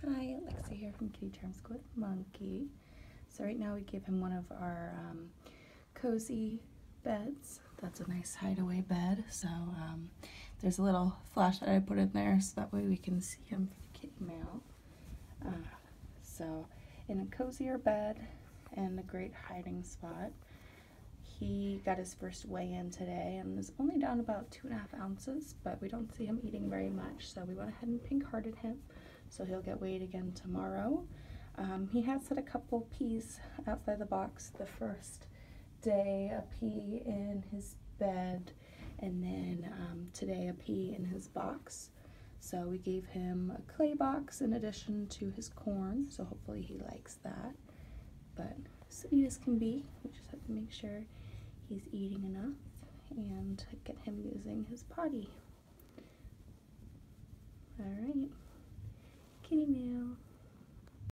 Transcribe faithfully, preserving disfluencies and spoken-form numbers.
Hi, Alexa here from Kitty Charms with Monkey. So right now we gave him one of our um, cozy beds. That's a nice hideaway bed. So um, there's a little flashlight I put in there so that way we can see him for the kitty mail. Uh, so in a cozier bed and a great hiding spot. He got his first weigh-in today and is only down about two and a half ounces, but we don't see him eating very much, so we went ahead and pink-hearted him. So he'll get weighed again tomorrow. Um, he has had a couple pees outside the box the first day, a pee in his bed, and then um, today a pee in his box. So we gave him a clay box in addition to his corn, so hopefully he likes that. But sweet as can be, we just have to make sure he's eating enough and get him using his potty. Alright, kitty meow.